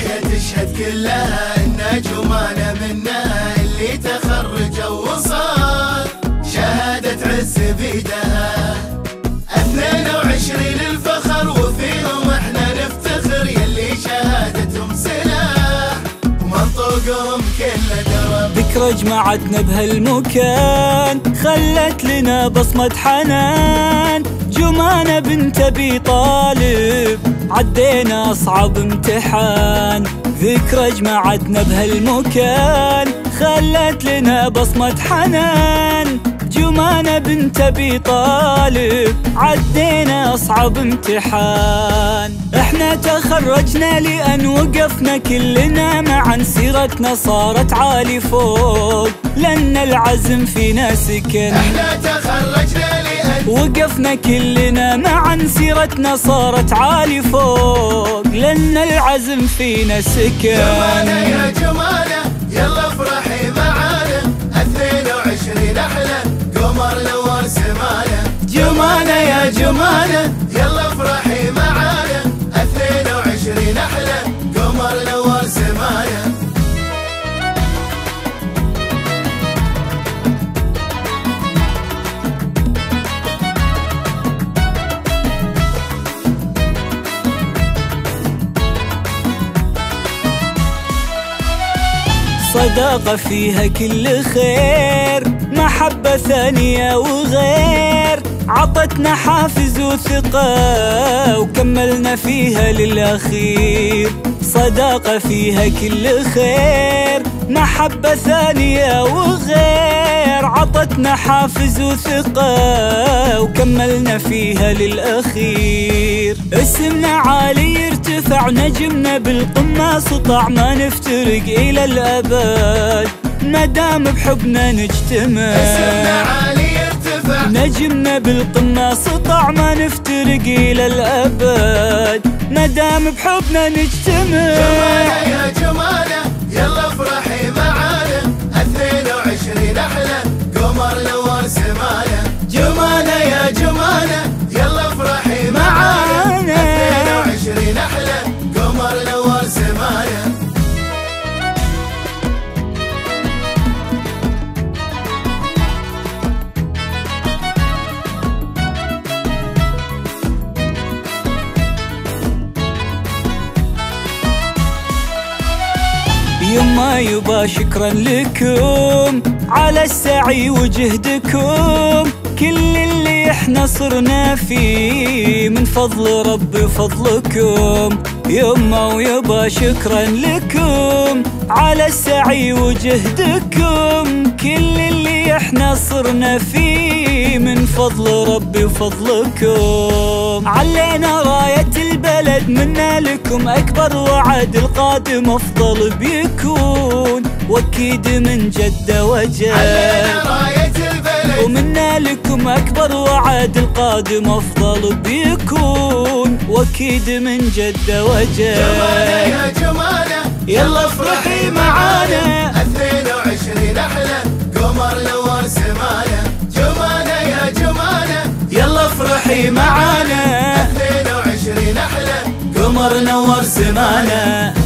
الدنيا تشهد كلها إن جمانة منا اللي تخرج ووصل شهادة عز بيدها 22 للفخر وفيهم احنا نفتخر يلي شهادتهم سلاح ومنطوقهم كله درب. ذكرى جمعتنا بهالمكان خلت لنا بصمة حنان جمانة بنت أبي طالب عدينا أصعب امتحان. ذكرى جمعتنا بهالمكان خلت لنا بصمة حنان جمانة بنت أبي طالب عدينا أصعب امتحان. احنا تخرجنا لأن وقفنا كلنا معا سيرتنا صارت عالي فوق لأن العزم فينا سكن. احنا تخرجنا لأن وقفنا كلنا معا سيرتنا صارت عالي فوق لأن العزم فينا سكن. جمانة يا جمانة يلا افرحي معانا 22 أحلى قمر نور سمانا. جمانة يا جمانة يلا افرحي معانا 22 أحلى قمر نور سمانا. صداقة فيها كل خير محبة ثانية وغير عطتنا حافز وثقة وكملنا فيها للأخير. صداقة فيها كل خير محبة ثانية وغير عطتنا حافز وثقة وكملنا فيها للأخير. اسمنا عالي يرتفع نجمنا بالقمة سطع ما نفترق إلى الأبد مدام بحبنا نجتمع. اسمنا عالي يرتفع نجمنا بالقمة سطع ما نفترق إلى الأبد مدام بحبنا نجتمع. جمانة يا جمانة يلا افرحي معانا 22 أحلى قمر نور سمانا. جمانة يا جمانة يلا افرحي معانا 22 أحلى قمر نور سمانا. يما يبا شكرا لكم على السعي وجهدكم كل اللي احنا صرنا فيه من فضل ربي فضلكم. يما ويبا شكرا لكم على السعي وجهدكم كل اللي احنا صرنا فيه من فضل ربي وفضلكم. علينا راية البلد منا لكم أكبر وعد القادم أفضل بيكون وأكيد من جد وجد. علينا راية البلد ومنا لكم أكبر وعد القادم أفضل بيكون وأكيد من جد وجد. جمانة يا جمانة يلا افرحي معانا 22 أحلى قمر نور سمانا. جمانة يا جمانة يلا افرحي معانا 22 أحلى قمر نور سمانا.